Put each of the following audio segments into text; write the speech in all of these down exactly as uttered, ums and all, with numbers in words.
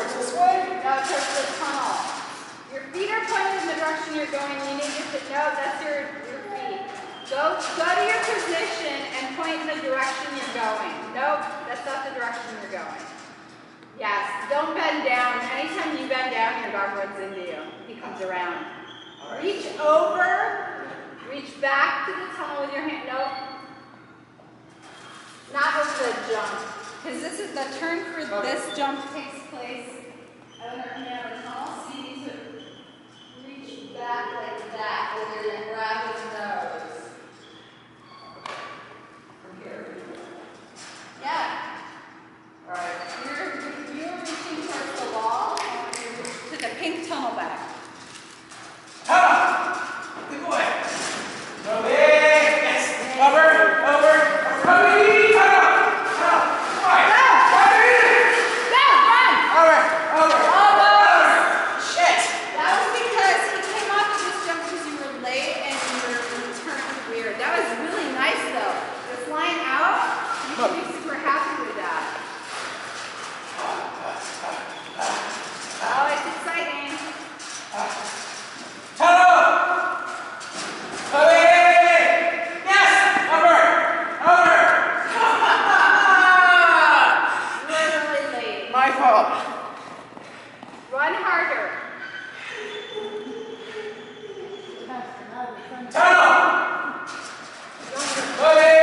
This way? No, towards the tunnel. Your feet are pointed in the direction you're going. You need to sit. No, that's your, your feet. Go, go to your position and point in the direction you're going. Nope, that's not the direction you're going. Yes, don't bend down. Anytime you bend down, your dog runs into you. He comes around. Right. Reach over, reach back to the tunnel with your hand. Nope. Not with the jump. Because this is the turn for okay. This jump takes place out in the tunnel. So you need to reach back like that with your grab his nose. From here. Yeah. Alright. You're, you're reaching towards the wall. To the pink tunnel back. Tunnel! Good boy. Go big. Yes. Over, over. Come tunnel! Super happy with that. Oh, it's exciting. Tunnel! Away! Yes! Over! Over! Literally late. My fault. Run harder. Tunnel! Away!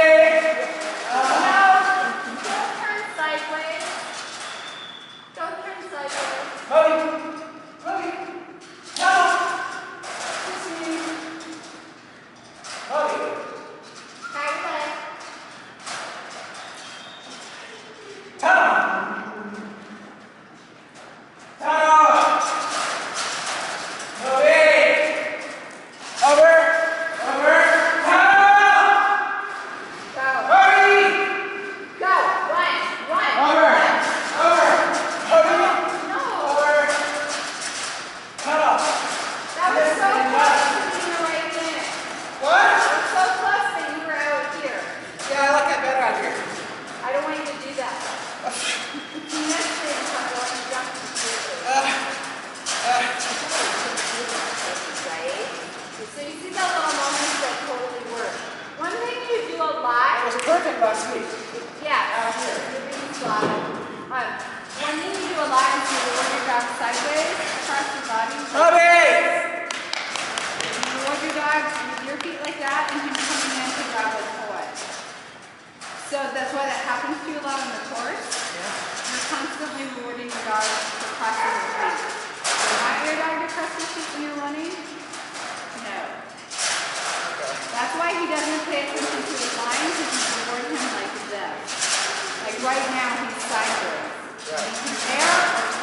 Perfect last week. Yeah, out here. You're being slide. Um, one thing you do a lot is you work your dog sideways across your body. Bobby! You work your dog with your feet like that and him coming in to grab the toy. So that's why that happens to you a lot on the course. Yeah. You're constantly rewarding your dog for crossing your feet. Do you want your dog to cross your feet when you're running? No. That's why he doesn't pay attention to his lines, because you reward him like this. Like right now, he's sideways. Right. He can air or